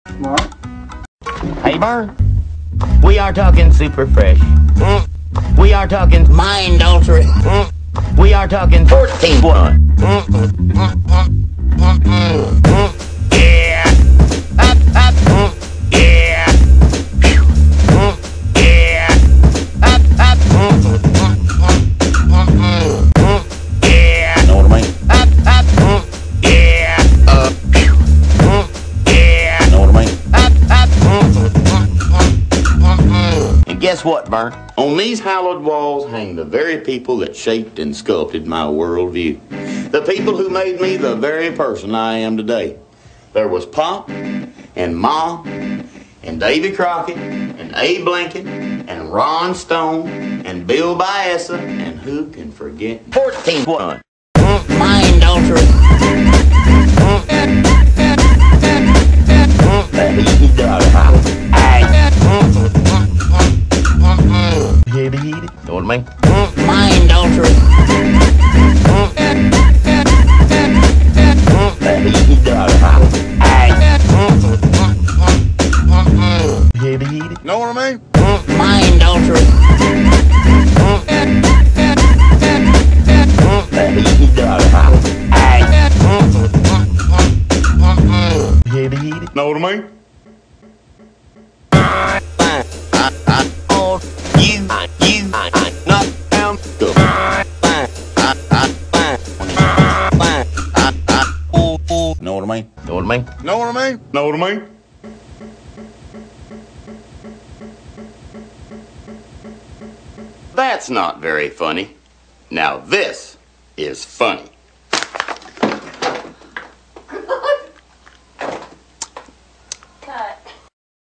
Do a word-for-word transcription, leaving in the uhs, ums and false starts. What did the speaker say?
What? Hey, Vern. We are talking super fresh. Mm. We are talking mind altering. Mm. We are talking Fortyone. Mm. Mm. Mm. Mm. Mm. Mm. Yeah. Up, up. Mm. Yeah. Mm. Yeah. Up, up. Mm. Mm. Mm. Mm. Mm. Yeah. Know what I mean? Up, up. Mm. Yeah. Uh. Mm. Yeah. Know what I mean? Up, up. Mm. And guess what, Vern? On these hallowed walls hang the very people that shaped and sculpted my worldview. The people who made me the very person I am today. There was Pop and Ma and Davy Crockett and Abe Lincoln and Ron Stone and Bill Biessa, and who can forget Fortyone? Mm, mind altering. Mm, mm, he does. Heavy heated, know what I mean? Mm, mind altering. Mm, mm, he does. Heavy heated, know what I mean? Mm, mind altering. Mm, mm, he does. Heavy heated, know what I mean? You, you, not down, go. Know what I mean? Know what I mean? Know what I mean? Know what I mean? That's not very funny. Now this is funny. Cut.